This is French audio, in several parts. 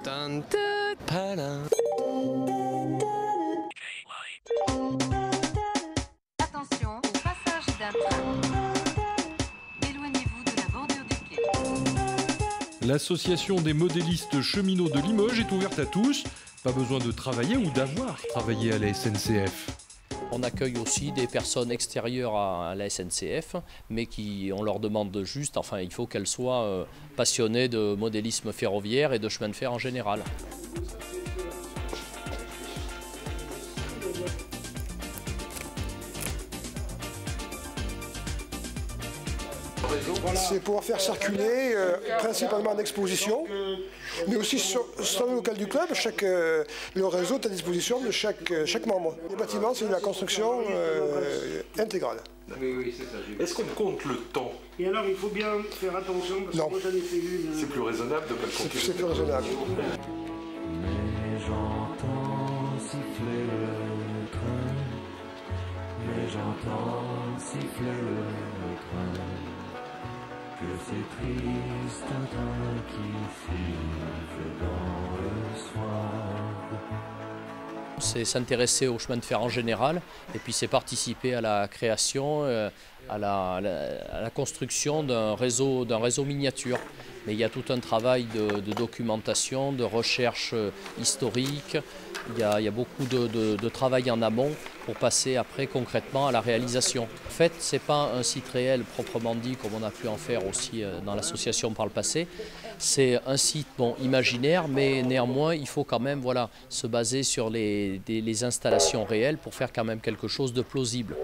Attention, au passage d'un train. Éloignez-vous de la bordure du quai. L'association des modélistes cheminots de Limoges est ouverte à tous. Pas besoin de travailler ou d'avoir travaillé à la SNCF. On accueille aussi des personnes extérieures à la SNCF, mais on leur demande juste, enfin il faut qu'elles soient passionnées de modélisme ferroviaire et de chemin de fer en général. C'est pouvoir faire circuler principalement en exposition, mais aussi sur le local du club, le réseau est à disposition de chaque membre. Les bâtiments, c'est de la construction intégrale. Oui, c'est ça. Est-ce qu'on compte le temps? Et alors, il faut bien faire attention parce que moi j'en ai fait une. C'est plus raisonnable de ne pas le compter. C'est plus raisonnable. Mais j'entends siffler le train, mais j'entends siffler le train, que c'est triste un train qui siffle dans le soir. C'est s'intéresser au chemin de fer en général et puis c'est participer à la création, à la construction d'un réseau miniature. Mais il y a tout un travail de documentation, de recherche historique, il y a beaucoup de travail en amont pour passer après concrètement à la réalisation. En fait, ce n'est pas un site réel proprement dit comme on a pu en faire aussi dans l'association par le passé. C'est un site imaginaire, mais néanmoins il faut quand même se baser sur les installations réelles pour faire quand même quelque chose de plausible.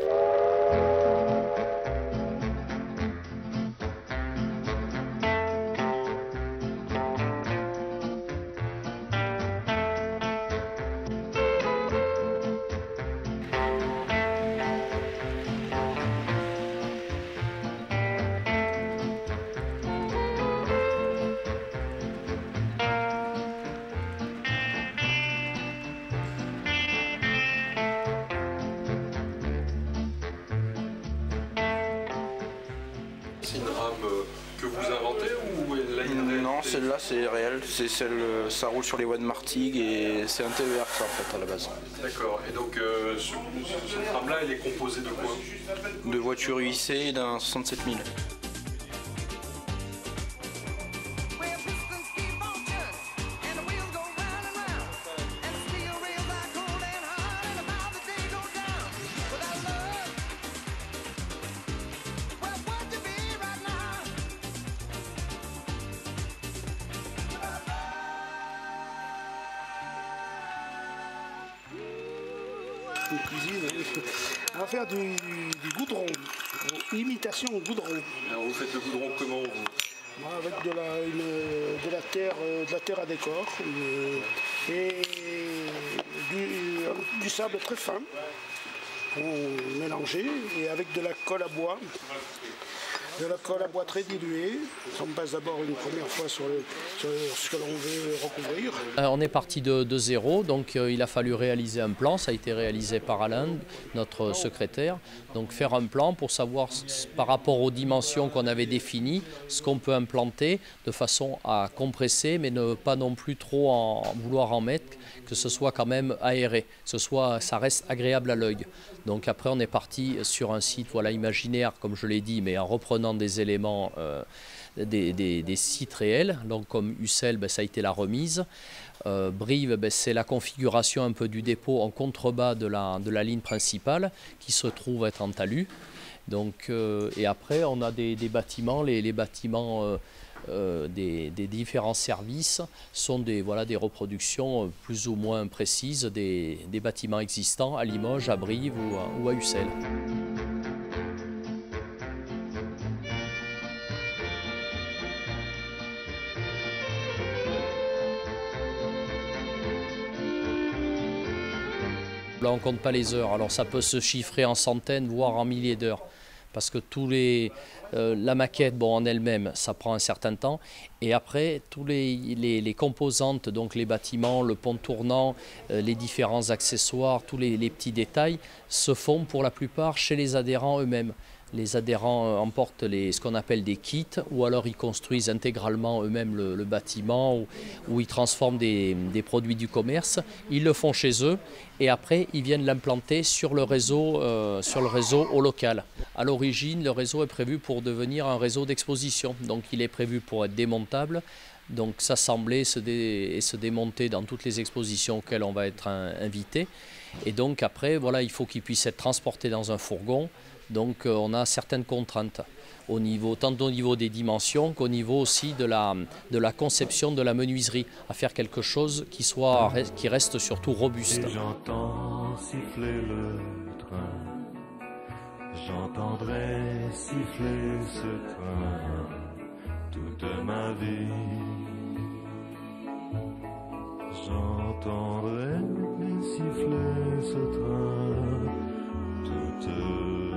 C'est une rame que vous inventez ou elle a une réelle? Non, celle-là c'est réel, ça roule sur les voies de Martigues et c'est un TER ça en fait à la base. D'accord, et donc cette rame-là elle est composée de quoi? De voitures UIC et d'un 67 000. Une cuisine, on va faire du goudron, imitation goudron. Alors vous faites le goudron comment vous? Avec de la terre à décor et du sable très fin, mélangé, et avec de la colle à bois. De la colle à bois très diluée. On passe d'abord une première fois sur ce que l'on veut recouvrir. On est parti de zéro, donc il a fallu réaliser un plan. Ça a été réalisé par Alain, notre secrétaire. Donc faire un plan pour savoir par rapport aux dimensions qu'on avait définies, ce qu'on peut implanter de façon à compresser, mais ne pas non plus trop vouloir en mettre, que ce soit quand même aéré, que ça reste agréable à l'œil. Donc après on est parti sur un site imaginaire, comme je l'ai dit, mais en reprenant des éléments des sites réels. Donc comme Ussel, ça a été la remise. Brive, c'est la configuration un peu du dépôt en contrebas de la ligne principale qui se trouve être en talus. Donc, et après on a des bâtiments, les bâtiments des différents services sont des reproductions plus ou moins précises des bâtiments existants à Limoges, à Brive ou à Ussel. Là, on ne compte pas les heures, alors ça peut se chiffrer en centaines, voire en milliers d'heures. Parce que la maquette en elle-même, ça prend un certain temps. Et après, tous les composantes, donc les bâtiments, le pont tournant, les différents accessoires, tous les petits détails, se font pour la plupart chez les adhérents eux-mêmes. Les adhérents emportent ce qu'on appelle des kits, ou alors ils construisent intégralement eux-mêmes le bâtiment, ou ils transforment des produits du commerce. Ils le font chez eux et après ils viennent l'implanter sur le réseau au local. À l'origine, le réseau est prévu pour devenir un réseau d'exposition, donc il est prévu pour être démontable. Donc s'assembler et se démonter dans toutes les expositions auxquelles on va être invité. Et donc après, voilà, il faut qu'il puisse être transporté dans un fourgon. Donc on a certaines contraintes, tant au niveau des dimensions qu'au niveau aussi de la conception de la menuiserie, à faire quelque chose qui reste surtout robuste. Et j'entends siffler le train, j'entendrai siffler ce train toute ma vie. J'entendrai siffler ce train toute